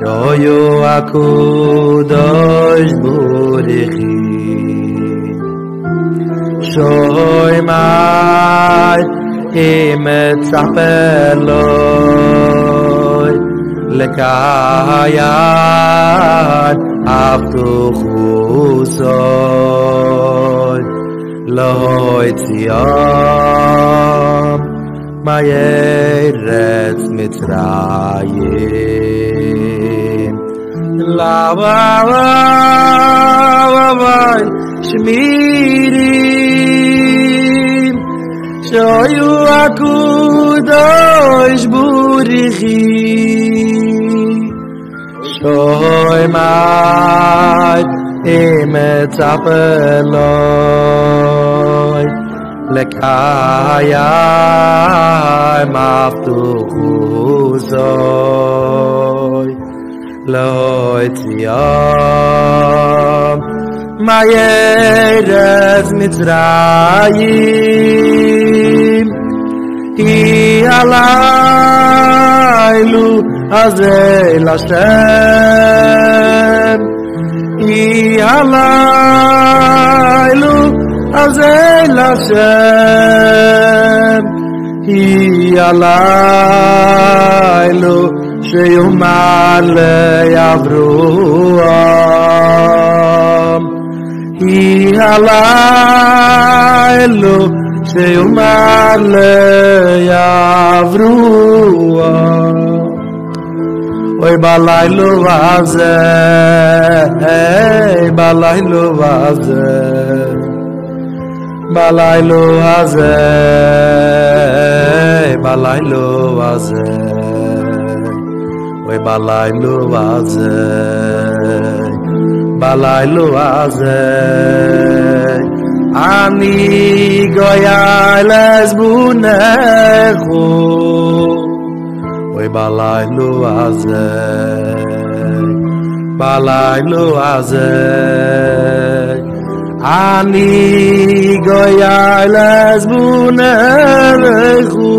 shoyu akudosh burichi shoy mai imet sapeloi lekayat avtuchusoy loy tziyam Eretz Mitzrayim La va Shmirim Shoyu akudosh burichi Shoy mai emet apeloi Lekayai maftuchusoy Lo etziyam Eretz Mitzrayim Ki alaylu azel Hashem Ki alaylu Azel Hashem Hi alaylu Sheyumar le'avruam Hi alaylu Sheyumar le'avruam Oy balaylu vazeh balaylu vazeh Balaylo azeh, balaylo azeh, oy balaylo azeh, balaylo azeh. Ani goyay lesbunechu, oy balaylo azeh, balaylo azeh. Ani goyay lesbunechu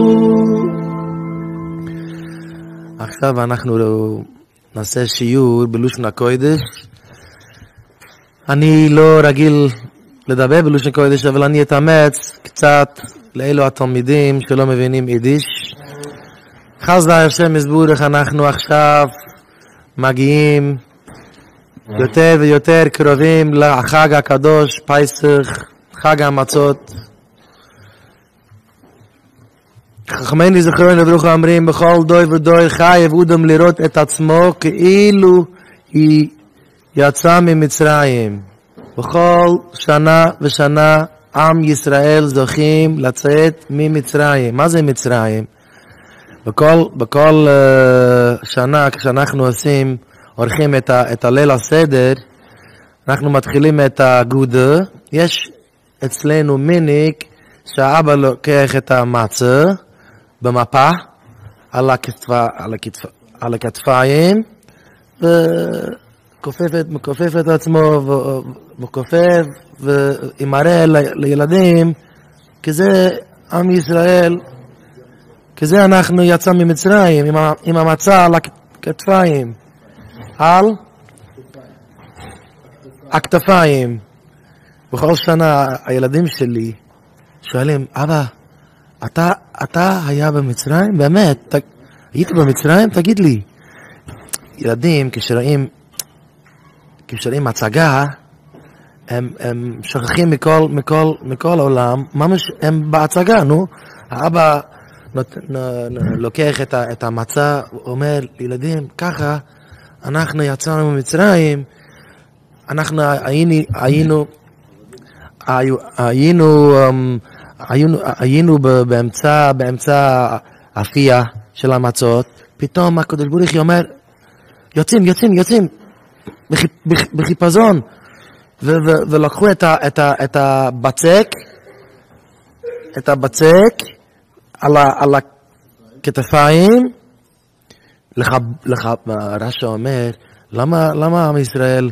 עכשיו אנחנו נעשה שיעור בלושן הקודש. אני לא רגיל לדבר בלושן הקודש, אבל אני אתאמץ קצת לאלו התלמידים שלא מבינים יידיש. חסדי השם יזבורך, אנחנו עכשיו מגיעים יותר ויותר קרובים לחג הקדוש, פסח, חג המצות. חכמינו זכרנו לברכה אומרים, בכל דור ודור חייב אדם לראות את עצמו כאילו היא יצאה ממצרים. בכל שנה ושנה עם ישראל זוכים לצאת ממצרים. מה זה מצרים? בכל שנה כשאנחנו עורכים את הליל הסדר, אנחנו מתחילים את הגודה. יש אצלנו מיניק שהאבא לוקח את המצה במפה על הכתפיים ומכופף את עצמו וכופף ומראה לילדים, כזה עם ישראל, כזה אנחנו יצא ממצרים עם המצה על הכתפיים, על הכתפיים. בכל שנה הילדים שלי שואלים, אבא, אתה היה במצרים? באמת? היית במצרים? תגיד לי. ילדים, כשרואים הצגה, הם שוכחים מכל העולם, ממש הם בהצגה, נו. האבא לוקח את המצה, אומר לילדים, ככה, אנחנו יצאנו ממצרים, אנחנו היינו באמצע אפייה של המצות. פתאום הקדוש ברוך הוא אומר, יוצאים בחיפזון, ולקחו את הבצק על הכתפיים. רש"י אומר, למה עם ישראל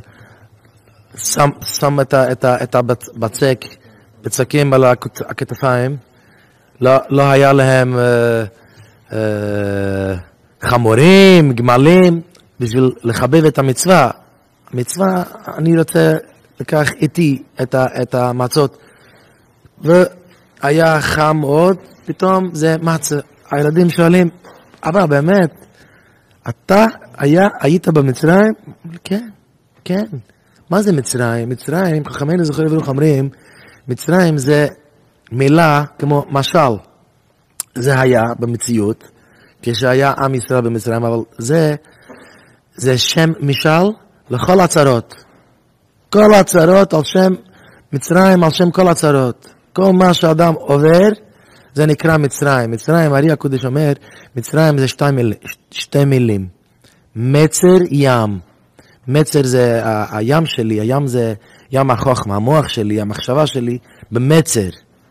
שם את בצקים על הכתפיים? לא היה להם חמורים, גמלים? בשביל לחבב את המצווה. המצווה, אני רוצה לקח איתי את המצות. והיה חם מאוד, פתאום זה מצה. הילדים שואלים, אבא, באמת, אתה היית במצרים? כן, כן. מה זה מצרים? מצרים, חכמינו זכור לברוך אומרים, מצרים זה מילה כמו משל. זה היה במציאות, כשהיה עם ישראל במצרים, אבל זה שם משל לכל הצרות. כל הצרות על שם מצרים, על שם כל הצרות. כל מה שאדם עובר, זה נקרא מצרים. מצרים, הרי הקודש אומר, מצרים זה שתי מילים. מצר ים. מצר זה הים שלי, הים זה ים החוכמה, המוח שלי, המחשבה שלי, במצר.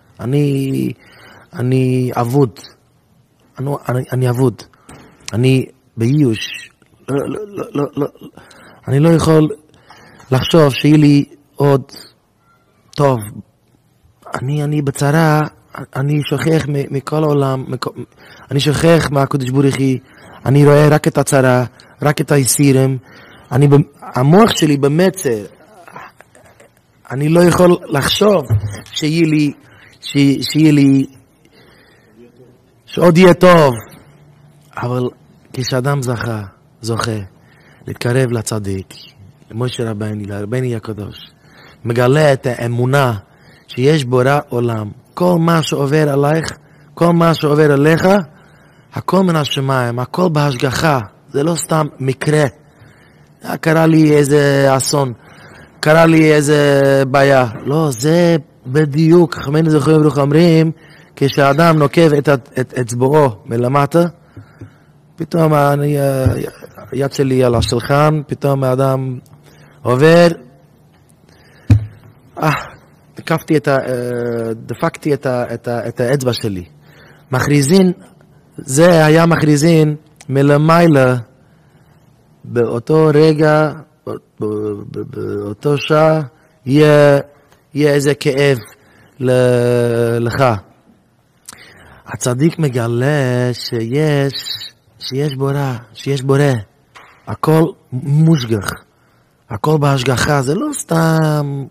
אני אבוד. אני אבוד. אני בייאוש. אני לא יכול לחשוב שיהיה לי עוד טוב. אני בצרה, אני שוכח מכל העולם, אני שוכח מהקדוש ברוך הוא, אני רואה רק את הצרה, רק את היסירים, המוח שלי במצר, אני לא יכול לחשוב שיהיה לי, שעוד יהיה טוב, אבל כשאדם זוכה, להתקרב לצדיק, למשה רבני, לרבני הקדוש, מגלה את האמונה שיש בורא עולם, כל מה שעובר עלייך, כל מה שעובר עליך, הכל מן השמיים, הכל בהשגחה, זה לא סתם מקרה. קרה לי איזה אסון, קרה לי איזה בעיה. לא, זה בדיוק, חכמינו זכור לברוך אומרים, כשאדם נוקב את אצבעו מלמטה, פתאום היד שלי על השולחן, פתאום האדם עובר, דפקתי את האצבע שלי. מכריזין, זה היה מכריזין מלמעלה, באותו רגע, באותו שעה, יהיה איזה כאב לך. הצדיק מגלה שיש בורא, הכל מושגח, הכל בהשגחה, זה לא סתם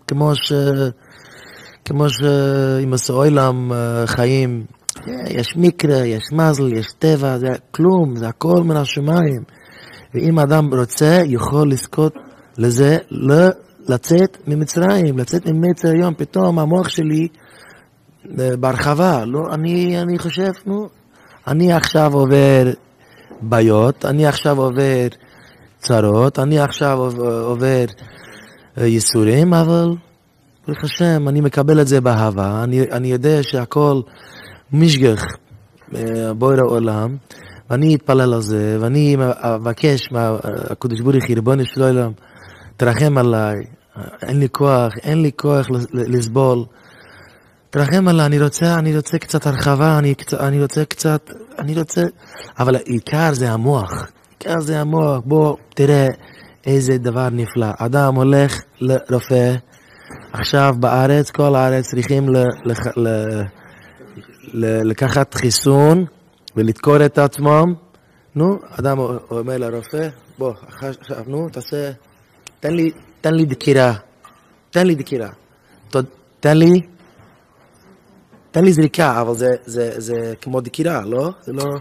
כמו שעם הסעולם חיים, יש מקרה, יש מזל, יש טבע, זה כלום, זה הכל מן השמיים. ואם אדם רוצה, יכול לזכות לזה, לצאת ממצרים, לצאת ממצר היום, פתאום המוח שלי בהרחבה, לא, אני חושב, אני עכשיו עובר בעיות, אני עכשיו עובר צרות, אני עכשיו עובר ייסורים, אבל ברוך השם, אני מקבל את זה באהבה, אני יודע שהכל משגח בורא עולם, ואני אתפלל על זה, ואני אבקש מהקדוש ברוך הוא, ריבונו של עולם, תרחם עליי, אין לי כוח לסבול, תרחם עליי, אני רוצה קצת הרחבה, אני רוצה, אבל העיקר זה המוח, בוא תראה איזה דבר נפלא, אדם הולך לרופא, עכשיו בארץ, כל הארץ צריכים לקחת חיסון ולדקור את עצמם. אדם אומר לרופא, בוא, עכשיו, תן לי דקירה. תן לי זריקה, אבל זה כמו דקירה, לא? זה לא...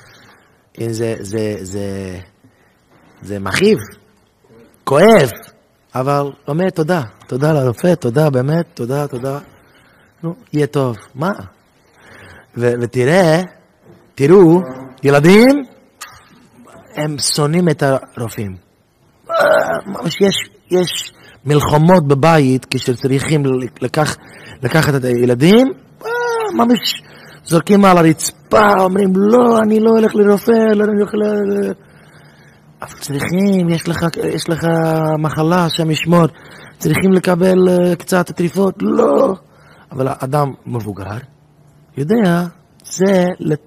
זה מכאיב, כואב, אבל אומר תודה לרופא, תודה באמת, תודה. יהיה טוב. מה? תראו, ילדים, הם שונאים את הרופאים. יש מלחמות בבית, כשצריכים לקחת את הילדים, ממש זורקים על הרצפה, אומרים, לא, אני לא הולך לרופא, אבל צריכים, יש לך מחלה שם ישמור, צריכים לקבל קצת תרופות, לא. אבל האדם מבוגר, יודע, זה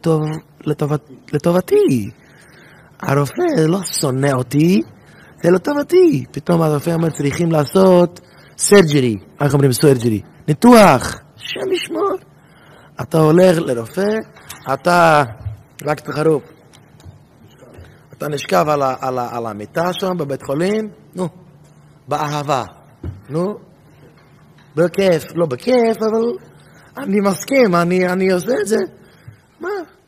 לטובתי. הרופא לא שונא אותי, זה לטובתי. פתאום הרופא אומר, צריכים לעשות סרג'רי, איך אומרים סרג'רי? ניתוח, שם ישמור. אתה הולך לרופא, אתה רק תחרוף. אתה נשכב על המיטה שם בבית חולים, נו, באהבה, נו, בכיף, לא בכיף, אבל אני מסכים, אני עושה את זה. מה?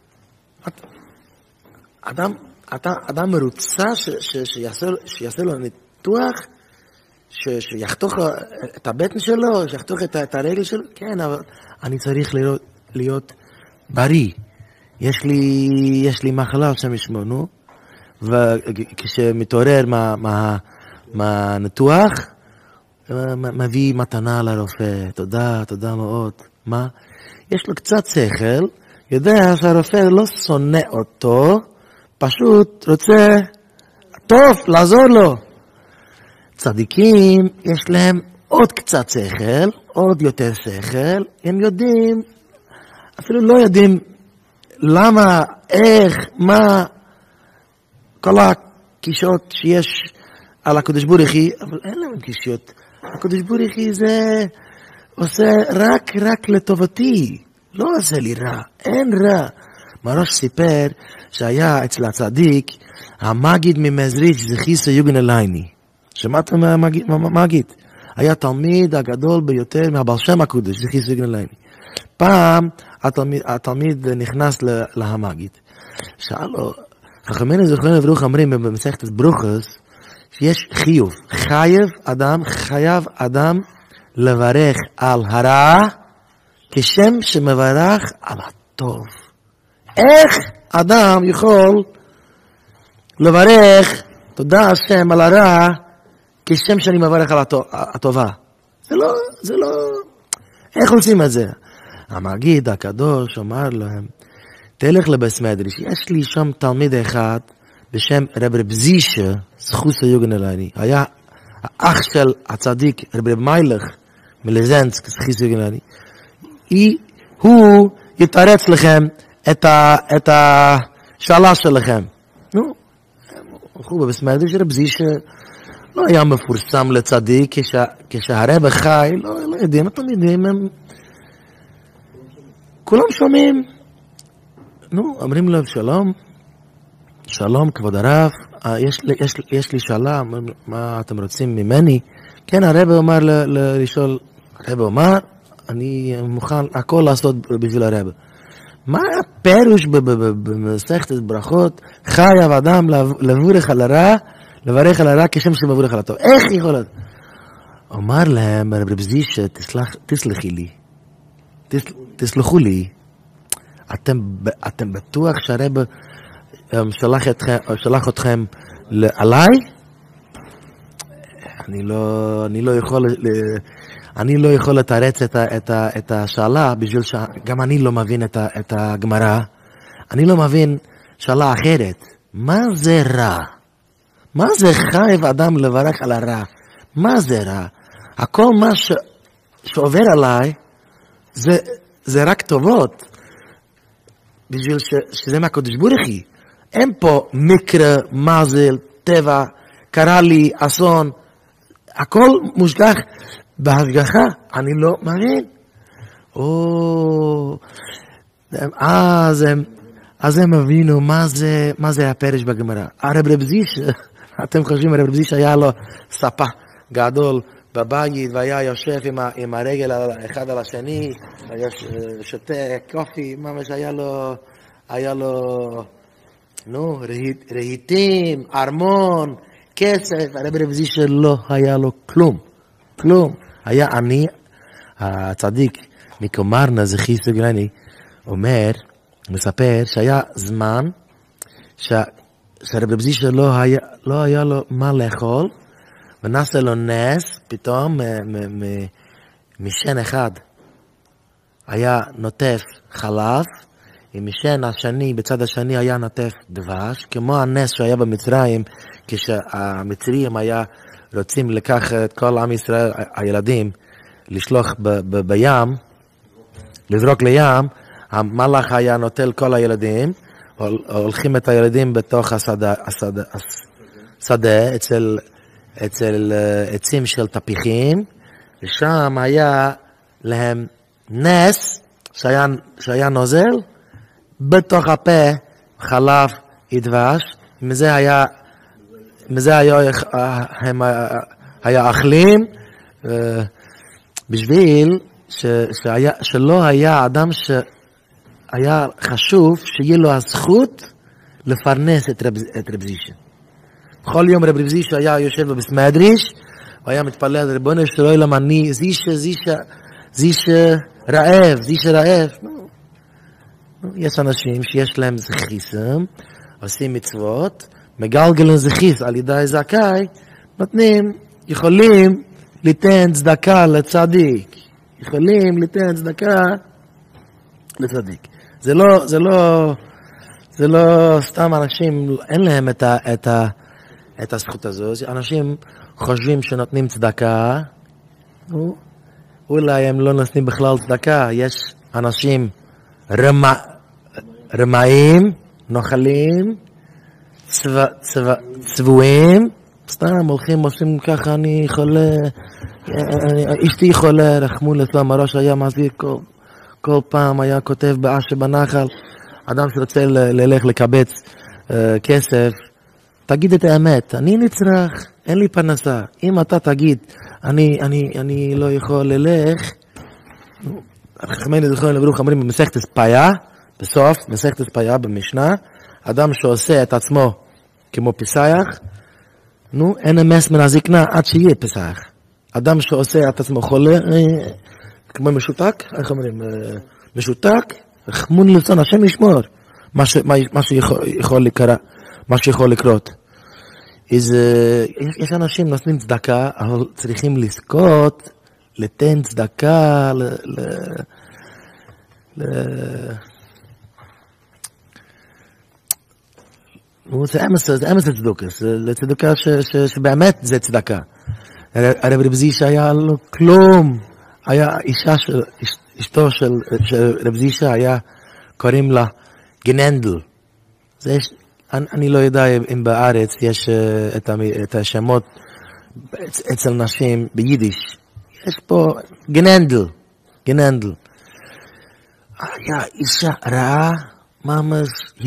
אדם מרוצה שיעשה לו ניתוח, שיחתוך את הבטן שלו, שיחתוך את הרגל שלו? כן, אבל אני צריך להיות בריא. יש לי מחלה שם ישמו, נו? וכשמתעורר מהניתוח, מביא מתנה לרופא. תודה מאוד. מה? יש לו קצת שכל, יודע שהרופא לא שונא אותו, פשוט רוצה טוב, לעזור לו. צדיקים, יש להם עוד קצת שכל, עוד יותר שכל, הם יודעים, אפילו לא יודעים למה, איך, מה, כל הקישות שיש על הקדוש ברוך הוא, אבל אין להם קישות. הקדוש ברוך הוא זה עושה רק לטובתי, לא עושה לי רע, אין רע. מראש סיפר שהיה אצל הצדיק, המגיד ממזריץ' זכיסו יוגן אלייני. שמעתם מהמגיד? היה תלמיד הגדול ביותר מהבעל שם הקודש, זכיסו יוגן אלייני. פעם התלמיד נכנס להמגיד. שאל לו, חכמינו זכרנו לברוך אומרים במסכת ברוכות, שיש חיוב. חייב אדם לברך על הרע, כשם שמברך על הטוב. איך אדם יכול לברך, תודה השם, על הרע, כשם שאני מברך על הטובה? זה לא, איך עושים את זה? המגיד הקדוש אמר להם, תלך לבית מדרש, יש לי שם תלמיד אחד, בשם רב זישה, זכוס היוגן אלייני, היה האח של הצדיק, רב מיילך, מלזנסק, זכוס היוגן אלייני, הוא יתרץ לכם את השאלה שלכם. נו, הלכו בבית מדרש, רב זישה, לא היה מפורסם לצדיק, כשהרב חי, לא יודעים, התלמידים הם, כולם שומעים, נו, אומרים לו שלום כבוד הרב, יש לי שאלה, מה אתם רוצים ממני? כן, הרב אמר לשאול, הרב אמר, אני מוכן הכל לעשות בשביל הרב. מה הפירוש במסכת ברכות, חייב אדם לברך על הרע כשם שמברך על הטוב? איך יכול להיות? אמר להם, רב זישה, תסלחו לי, אתם בטוח שהרב שלח אתכם עליי? אני לא יכול לתרץ את השאלה, בשביל שגם אני לא מבין את הגמרא. אני לא מבין שאלה אחרת. מה זה רע? מה זה חייב אדם לברך על הרע? מה זה רע? הכל מה שעובר עליי, זה רק טובות. בשביל שזה מהקדוש ברוך הוא. אין פה מקרה, מזל, טבע, קרה לי אסון. הכל מושגח בהשגחה. אני לא מבין. אז הם הבינו מה זה הפרש בגמרא. הרב זישה, אתם חושבים, הרב זישה היה לו ספה גדול בבית, והיה יושב עם הרגל אחד על השני, היה שותה קופי, ממש היה לו רהיטים, ארמון, כסף. הרב זישה לא היה לו כלום. היה אני, הצדיק מקומרנה זכיסו יוגן, מספר שהיה זמן שהרב זישה לא היה לו מה לאכול, ונעשה לו נס, פתאום משן אחד היה נוטף חלב, עם משן השני, בצד השני היה נוטף דבש, כמו הנס שהיה במצרים, כשהמצרים היה רוצים לקח את כל עם ישראל, הילדים, לשלוח בים, לזרוק לים, המלאך היה נוטל כל הילדים, הולכים את הילדים בתוך השדה, אצל עצים של תפיחים, ושם היה להם נס שהיה נוזל, בתוך הפה חלב ידבש, מזה היה אכלים, בשביל שלא היה אדם שהיה חשוב שיהיה לו הזכות לפרנס את רב זישה. בכל יום רב זישה היה יושב בסמדריש, והיה מתפלל ריבונו של עולם, אני זישה רעב. יש אנשים שיש להם זכיסם, עושים מצוות, מגלגלים זכיס על ידי זכאי, יכולים ליתן צדקה לצדיק. זה לא סתם אנשים, אין להם את הזכות הזו. אנשים חושבים שנותנים צדקה, אולי הם לא נותנים בכלל צדקה. יש אנשים רמאים, נוחלים, צבועים, סתם הולכים עושים ככה. אני חולה, אשתי חולה, רחמו לצלם, הראש היה מזהיר כל פעם, היה כותב באשר בנחל. אדם שרוצה ללך לקבץ כסף, תגיד את האמת, אני נצרך, אין לי פרנסה. אם אתה תגיד, אני לא יכול ללך, חכמינו זכרנו לברוך אומרים במסכת פיה, בסוף מסכת פיה במשנה, אדם שעושה את עצמו כמו פסח, אין אמס מן הזקנה עד שיהיה פסח. אדם שעושה את עצמו חולה, כמו משותק, איך אומרים, משותק, חמון לצון, השם ישמור, מה שיכול לקרות. יש אנשים נותנים צדקה, אבל צריכים לזכות, לתן צדקה, זה אמס לצדוקס, לצדוקה שבאמת זה צדקה. הרב רב זישה היה לו כלום, היה אשתו של רב זישה היה, קוראים לה גננדל. אני לא יודע אם בארץ יש את השמות אצל נשים ביידיש. יש פה גננדל. היה אישה רעה, ממש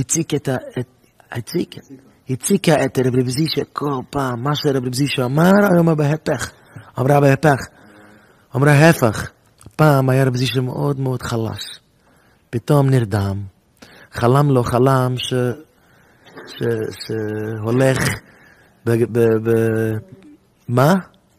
הציקה את רב זישה כל פעם. מה שרב זישה אמר, אמרה ההפך. פעם היה רב זישה מאוד מאוד חלש. פתאום נרדם. חלם לו חלם שהולך מה?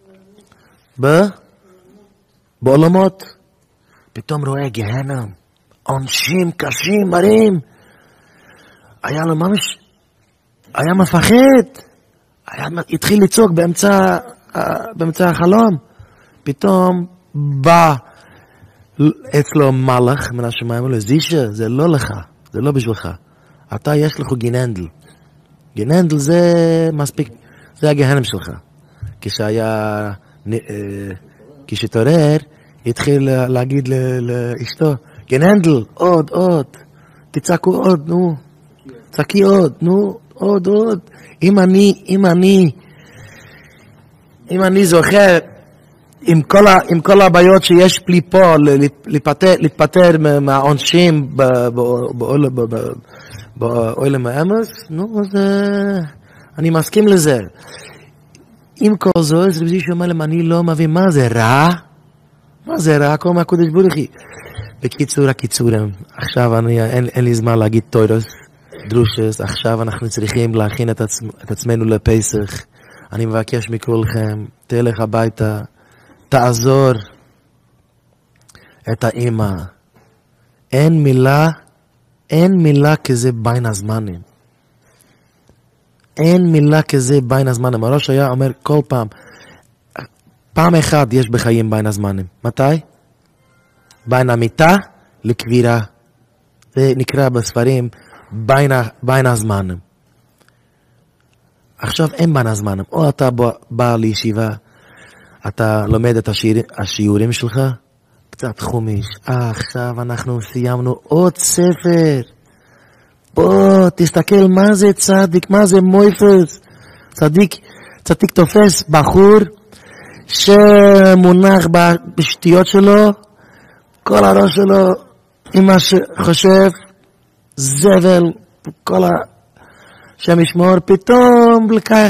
בעולמות. פתאום רואה גהנם. עונשים קשים, מרים. היה לו ממש, היה מפחד. התחיל לצעוק באמצע החלום. פתאום בא אצלו מלאך מן השמיים, אמר לו, זישה, זה לא לך, זה לא בשבילך. אתה יש לך גננדל. גננדל זה מספיק, זה הגהנם שלך. כשתעורר, התחיל להגיד לאשתו, גננדל, עוד, תצעקו עוד, נו. צעקי עוד, נו, עוד. אם אני זוכר, עם כל הבעיות שיש לי פה, להתפטר מהעונשים בעולם האמס, נו, אז אני מסכים לזה. עם כל זו, רב זישה אומר להם, אני לא מבין, מה זה רע? כל מהקודש ברוך הוא. בקיצור, הקיצורים, עכשיו אין לי זמן להגיד תוירוס, דרושס, עכשיו אנחנו צריכים להכין את עצמנו לפסח. אני מבקש מכולכם, תלך הביתה, תעזור את האמא. אין מילה כזה בין הזמנים. הראש היה אומר כל פעם אחת יש בחיים בין הזמנים. מתי? בין המיטה לקבירה. זה נקרא בספרים בין הזמנים. עכשיו אין בין הזמנים. או אתה בא לישיבה, אתה לומד את השיעורים שלך, קצת חומש. עכשיו אנחנו סיימנו עוד ספר. בוא, תסתכל מה זה צדיק, מה זה מויפס. צדיק תופס בחור שמונח בשטויות שלו, כל הראש שלו עם מה שחושב, זבל, כל שם ישמור, פתאום לקח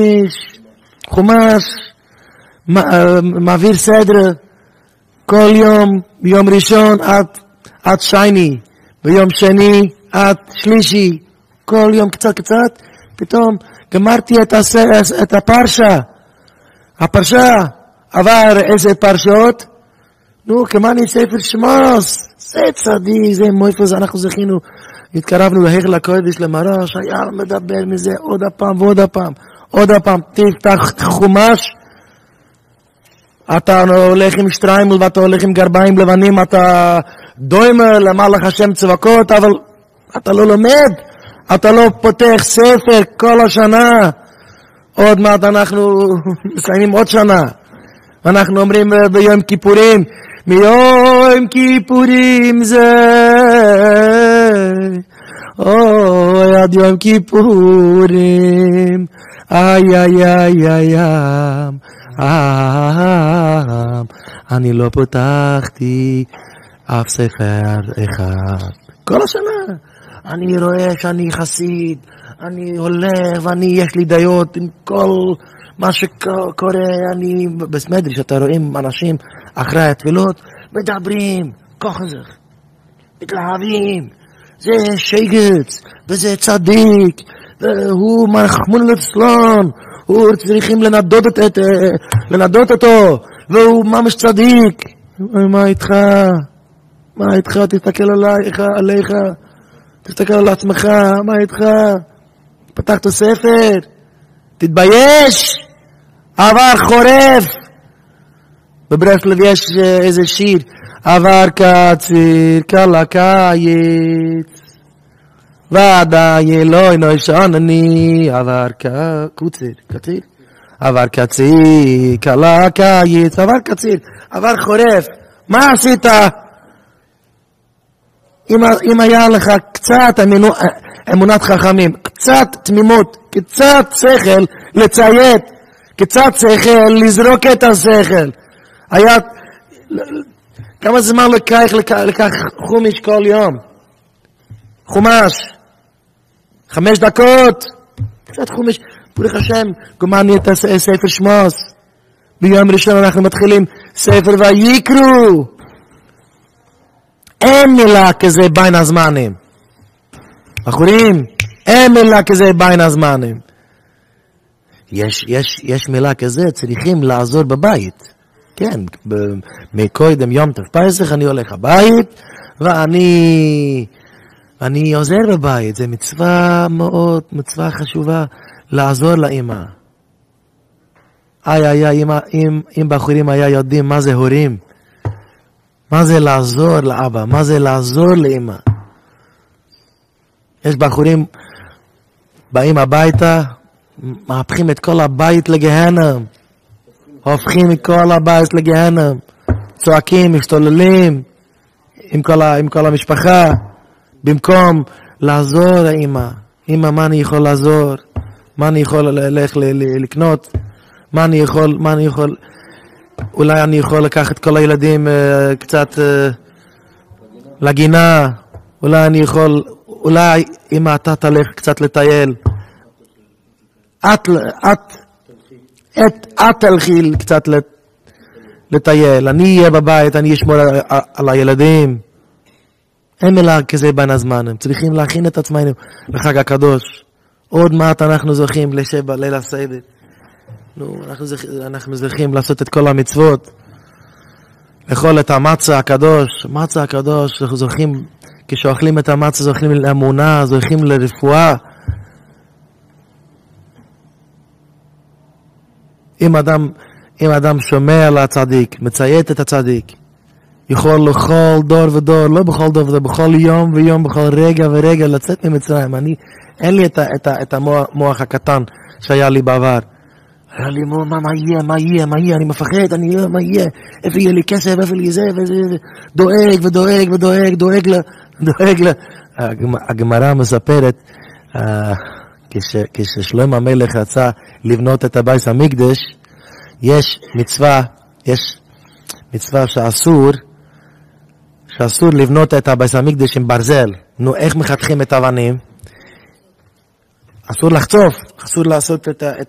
חומש, מעביר סדר, כל יום, ביום ראשון עד שני, ביום שני עד שלישי, כל יום קצת, פתאום גמרתי את הפרשה. הפרשה עבר איזה פרשות? נו, כמאני ספר שמוס, זה צדיק, זה מויפוס, אנחנו זכינו, התקרבנו להיכל הקודש למרש, היה מדבר מזה עוד הפעם ועוד הפעם, תפתח חומש, אתה הולך עם שטריימל ואתה הולך עם גרביים לבנים, אתה דוימר למלך השם צבקות, אבל אתה לא לומד, אתה לא פותח ספר כל השנה. עוד מעט אנחנו מסיימים עוד שנה, ואנחנו אומרים ביום כיפורים, מיום כיפורים זה, אוי עד יום כיפורים, איי איי איי איי אני לא פותחתי אף ספר אחד כל השנה. אני רואה שאני חסיד, אני הולך יש לי דעות עם כל מה שקורה. אני בסמדריש, אתה רואים אנשים אחרי התפילות מדברים ככה זה, מתלהבים, זה שייגץ וזה צדיק והוא מרחמון לצלון, הוא צריכים לנדות אותו והוא ממש צדיק. מה איתך? תסתכל עליך, תסתכל על עצמך, מה איתך? פתחת ספר, תתבייש, עבר חורף. בברסלב יש איזה שיר, עבר קציר קלה קיץ ועדיין לא נשענני, עבר קציר עבר קציר קלה קיץ, עבר חורף. מה עשית? אם היה לך קצת אמונת חכמים, קצת תמימות, קצת שכל לציית, קצת שכל לזרוק את השכל, היה כמה זמן לקח חומש כל יום? חומש 5 דקות, קצת חומש. ברוך השם, גמרנו את ספר שמוס, ביום ראשון אנחנו מתחילים ספר ויקרו. אין מילה כזה בין הזמנים, בחורים, אין מילה כזה בין הזמנים. יש מילה כזה, צריכים לעזור בבית. כן, מקודם יום טוב פסח אני הולך הבית ואני עוזר בבית. זה מצווה מאוד, מצווה חשובה, לעזור לאמא. אם בחורים היה יודעים מה זה הורים, מה זה לעזור לאבא, מה זה לעזור לאמא. יש בחורים באים הביתה, מהפכים את כל הבית לגהנם, הופכים את כל הבית לגהנם, צועקים, משתוללים עם כל המשפחה, במקום לעזור לאמא. אמא, מה אני יכול לעזור? מה אני יכול ללכת לקנות? מה אני יכול אולי אני יכול לקחת כל הילדים קצת לגינה, אולי אם אתה תלך קצת לטייל, את תלכי קצת לטייל, אני אהיה בבית, אני אשמור על הילדים. אין מילה כזה בין הזמנים, צריכים להכין את עצמנו לחג הקדוש. עוד מעט אנחנו זוכים לשבע ליל הסדר. אנחנו זוכים לעשות את כל המצוות, לאכול את המצה הקדוש. מצה הקדוש, אנחנו זוכים, כשאוכלים את המצה זוכים לאמונה, זוכים לרפואה. אם אדם שומע לצדיק, מציית את הצדיק, יכול לכל דור ודור, לא בכל דור ודור, בכל יום ויום, בכל רגע ורגע לצאת ממצרים. אין לי את המוח הקטן שהיה לי בעבר. היה לי מה יהיה, אני מפחד, מה יהיה, איפה יהיה לי כסף, איפה לי זה, דואג לה. הגמרא מספרת, כששלמה המלך רצה לבנות את הבית המקדש, יש מצווה שאסור לבנות את הבית המקדש עם ברזל. נו, איך מחתכים את האבנים? אסור לחצוף, אסור לעשות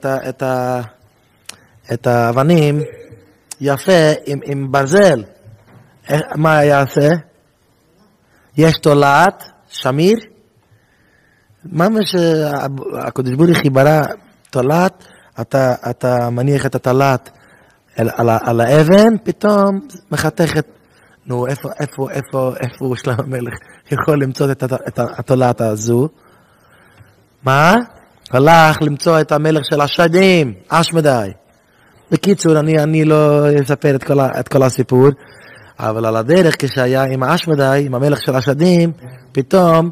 את האבנים יפה עם ברזל. מה יעשה? יש תולעת, שמיר, ממש הקדוש ברוך הוא ברא תולעת, אתה מניח את התולעת על האבן, פתאום מחתכת, נו, איפה שלמה המלך יכול למצוא את התולעת הזו? מה? הלך למצוא את המלך של השדים, אשמדי. בקיצור, אני לא אספר את כל הסיפור, אבל על הדרך כשהיה עם אשמדי, עם המלך של השדים, פתאום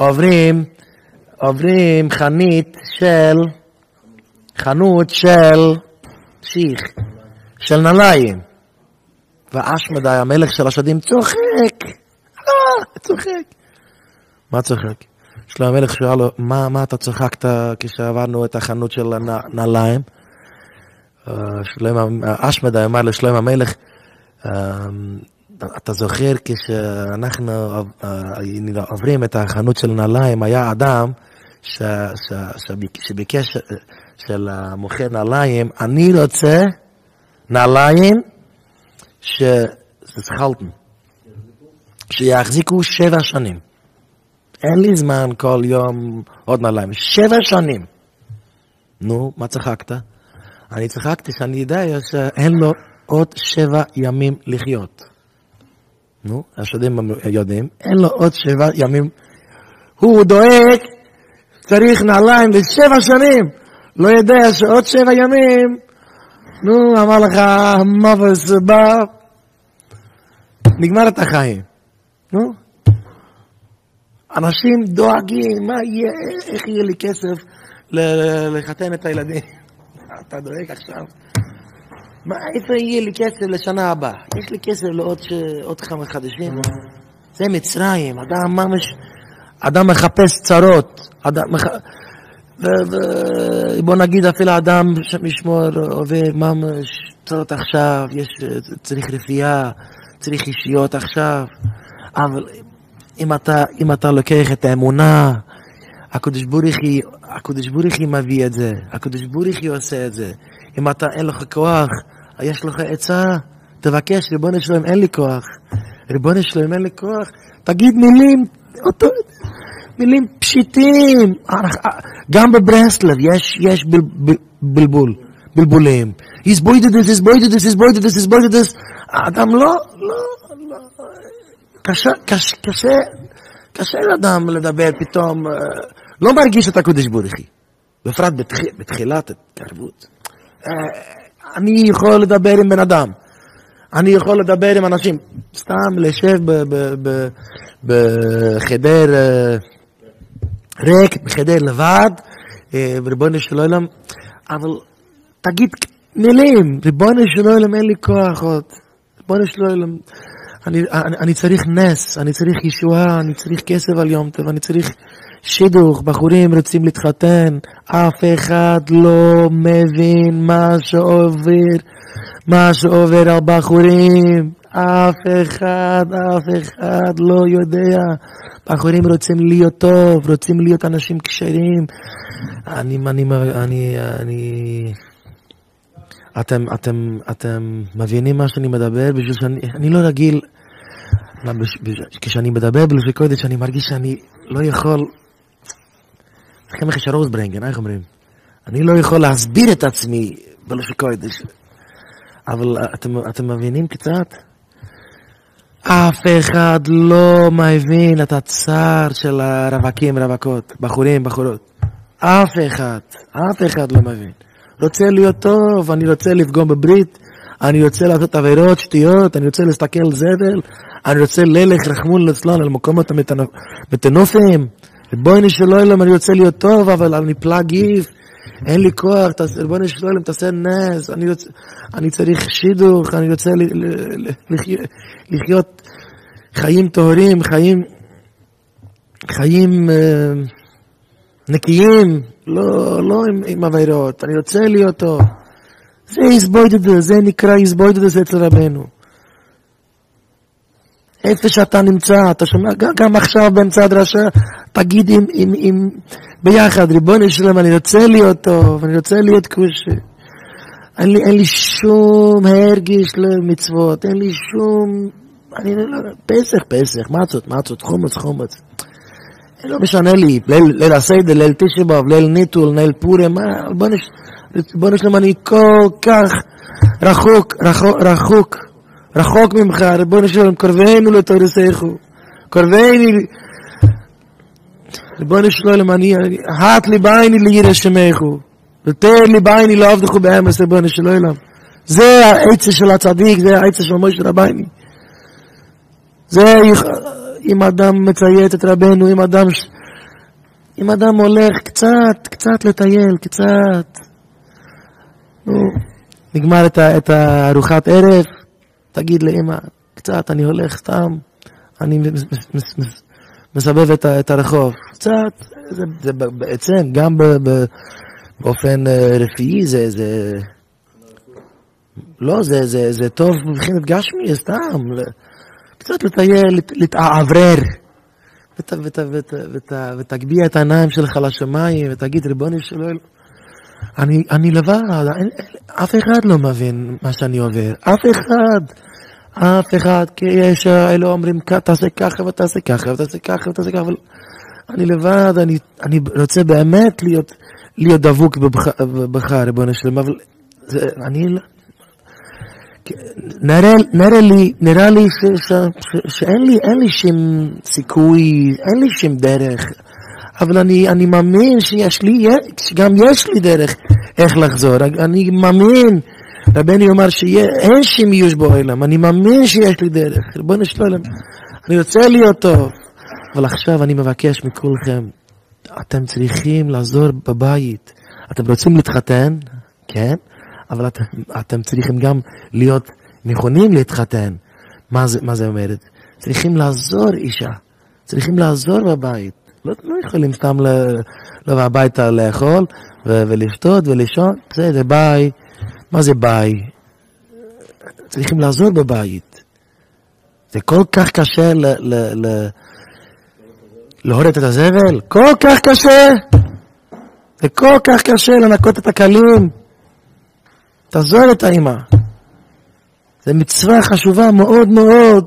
עוברים חנות של שיח, של נעליים. ואשמדי, המלך של השדים, צוחק. מה צוחק? שלמה המלך שאל לו, מה אתה צוחקת כשעברנו את החנות של נעליים? אשמדי אמר לשלמה המלך, אתה זוכר כשאנחנו עוברים את החנות של נעליים, היה אדם שביקש של מוכר נעליים, אני רוצה נעליים שיחזיקו 7 שנים. אין לי זמן כל יום עוד נעליים. 7 שנים. נו, מה צחקת? אני צחקתי שאני יודע שאין לו עוד 7 ימים לחיות. נו, השדים יודעים, אין לו עוד 7 ימים. הוא דואג, צריך נעליים ל7 שנים. לא יודע שעוד 7 ימים, נו, אמר לך, מבס בא, נגמר את החיים. נו, אנשים דואגים, מה יהיה, איך יהיה לי כסף לחתן את הילדים? אתה דואג עכשיו. איפה יהיה לי כסף לשנה הבאה? יש לי כסף לעוד 5 חודשים. זה מצרים, אדם מחפש צרות. בוא נגיד אפילו אדם שמשמור עובד ממש צרות עכשיו, צריך רפואה, צריך אישיות עכשיו. אבל אם אתה לוקח את האמונה, הקדוש ברוך הוא מביא את זה, הקדוש ברוך הוא עושה את זה. אם אתה אין לך כוח, יש לך עצה, תבקש, ריבונו שלום, אין לי כוח. ריבונו שלום, אין לי כוח. תגיד מילים פשיטים. גם בברסלב יש בלבולים. הסבוידדס. האדם לא. קשה לאדם לדבר פתאום, לא מרגיש את הקדוש ברוך הוא. בפרט בתחילת התקרבות. אני יכול לדבר עם בן אדם. אני יכול לדבר עם אנשים. סתם לשב בחדר ריק, בחדר לבד, ריבונו של עולם. אבל תגיד מילים, ריבונו של עולם, אין לי כוח עוד. ריבונו של עולם, אני צריך נס, אני צריך ישועה, אני צריך כסף על יום טוב, אני צריך שידוך, בחורים רוצים להתחתן, אף אחד לא מבין מה שעובר על בחורים, אף אחד לא יודע. בחורים רוצים להיות טוב, רוצים להיות אנשים כשרים. אתם מבינים מה שאני מדבר? בשביל שאני לא רגיל, כשאני מדבר בלשון קודש, אני מרגיש שאני לא יכול, לכם איך הרוס ברנגן, איך אומרים? אני לא יכול להסביר את עצמי בלשון קודש. אבל אתם מבינים קצת? אף אחד לא מבין את הצער של הרווקים, רווקות, בחורים, בחורות. אף אחד לא מבין. רוצה להיות טוב, אני רוצה לפגום בברית, אני רוצה לעשות עבירות, שטויות, אני רוצה להסתכל על זבל, אני רוצה ללך רחמון לצלון על מקומות המתנופים. ריבונו של עולם, אני רוצה להיות טוב, אבל אני פלאגיב, אין לי כוח, ריבונו של עולם, תעשה נס, אני צריך שידוך, אני רוצה לחיות חיים טהורים, חיים נקיים, לא עם עבירות, אני רוצה להיות טוב. זה הסבוידדס, זה נקרא הסבוידדס אצל רבנו. איפה שאתה נמצא, אתה שומע, גם עכשיו באמצע הדרשה, תגיד עם ביחד, ריבונו של עולם, אני רוצה להיות טוב, אני רוצה להיות קושי. אין לי שום הרגש למצוות, אין לי שום, פסח, מצות, חומץ. לא משנה לי, ליל הסדר, ליל תשעה באב, ליל ניטול, ליל פורים, בוא נשלם, אני כל כך רחוק ממך, בוא נשלם, קרבנו לתורסך, קרבנו, בוא נשלם, הת לי בעיני לירא שמך, ותר לי בעיני לעבדך באמס, בוא נשלם. זה העצה של הצדיק, זה העצה של משה רבייני. זה אם אדם מציית את רבנו, אם אדם הולך קצת לטייל, קצת, נגמר את ארוחת ערב, תגיד לאמא, קצת אני הולך סתם, אני מסבב את הרחוב, קצת, זה בעצם, גם באופן רפואי, לא, זה טוב מבחינת גשמי, סתם, קצת לטייל, להתעברר, ותגביע את העיניים שלך לשמיים, ותגיד, ריבונו של עולם, אני לבד, אף אחד לא מבין מה שאני עובר, אף אחד, כי יש אלו אומרים, תעשה ככה ותעשה ככה, אבל אני לבד, אני רוצה באמת להיות דבוק בך, ריבונו של עולם, אבל אני נראה לי שאין לי שום סיכוי, אין לי שום דרך, אבל אני מאמין שגם יש לי דרך איך לחזור. אני מאמין, רבני אומר שאין שום ייאוש בעולם, אני מאמין שיש לי דרך. ריבונו של עולם, אני רוצה להיות טוב, אבל עכשיו אני מבקש מכולכם, אתם צריכים לעזור בבית. אתם רוצים להתחתן, כן? אבל אתם צריכים גם להיות נכונים להתחתן. מה זה אומרת? צריכים לעזור אישה. צריכים לעזור בבית. לא יכולים סתם לבוא הביתה לאכול ולשתות ולישון. זה ביי. מה זה ביי? צריכים לעזור בבית. זה כל כך קשה להוריד את הזבל. כל כך קשה. זה כל כך קשה לנקות את הכלים. תעזור את האמא. זה מצווה חשובה מאוד מאוד.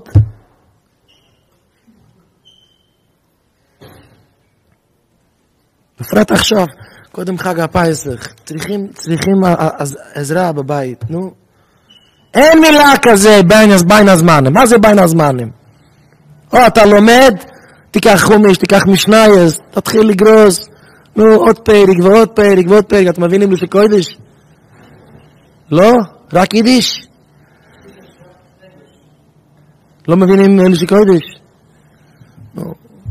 בפרט עכשיו, קודם חג הפסח, צריכים עזרה בבית, נו. אין מילה כזה בין הזמנים. מה זה בין הזמנים? או אתה לומד, תיקח חומש, תיקח משנייס, תתחיל לגרוס, נו, עוד פרק ועוד פרק ועוד פרק. אתם מבינים לפי קודש? לא? רק יידיש? לא מבינים לפי קודש? לא.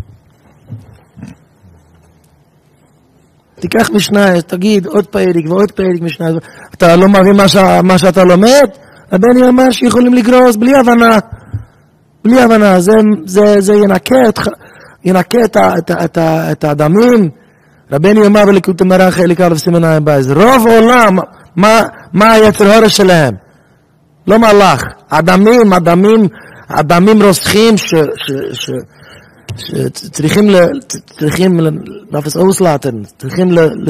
תיקח משנה, תגיד עוד פרק ועוד פרק משנה. אתה לא מבין מה שאתה לומד? הבני אמר שיכולים לגרוס בלי הבנה. בלי הבנה. זה ינקה את האדמים. רבני אומר בליקוטי מרח חלק א' סימן עין בייז. רוב עולם, מה היצר הורש שלהם? לא מלאך. אדמים רוסחים שצריכים נפס אוסלטן, צריכים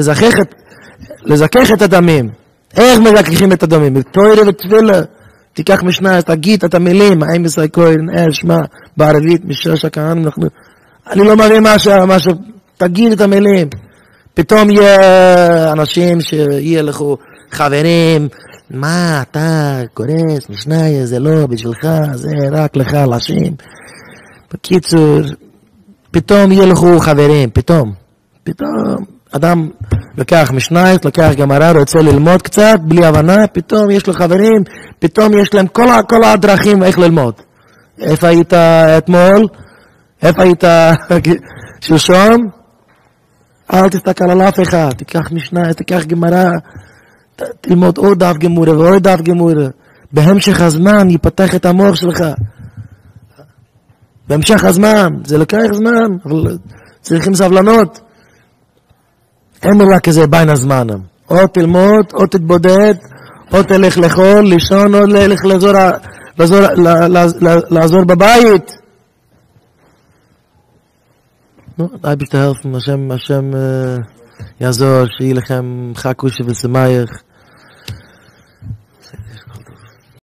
לזכך את הדמים. איך מזככים את הדמים? בתוירה ותפילה. תיקח משנה, תגיד את המילים, האם בסייכוין, שמע, בערבית, משש הכהנים, אני לא מבין משהו, תגיד את המילים. פתאום יהיה אנשים שיהיה לך חברים, מה אתה קורס, משנה, זה לא בשבילך, זה רק לך לאשים. בקיצור, פתאום יהיה לך חברים, פתאום אדם לקח משנה, לקח גמרא, רוצה ללמוד קצת, בלי הבנה, פתאום יש לו חברים, פתאום יש להם כל הדרכים איך ללמוד. איפה היית אתמול? איפה היית שלשום? אל תסתכל על אף אחד, תיקח משנה, תיקח גמרא, תלמוד עוד דף גמורה ועוד דף גמורה. בהמשך הזמן ייפתח את המוח שלך. בהמשך הזמן, זה לקח זמן, אבל צריכים סבלנות. אין מילה כזה בין הזמנים. או תלמוד, או תתבודד, או תלך לאכול, לישון, או תלך לעזור בבית. No, da bist du helfen, Hashem, Yazor, שיהיה לכם חג קושי ושמח.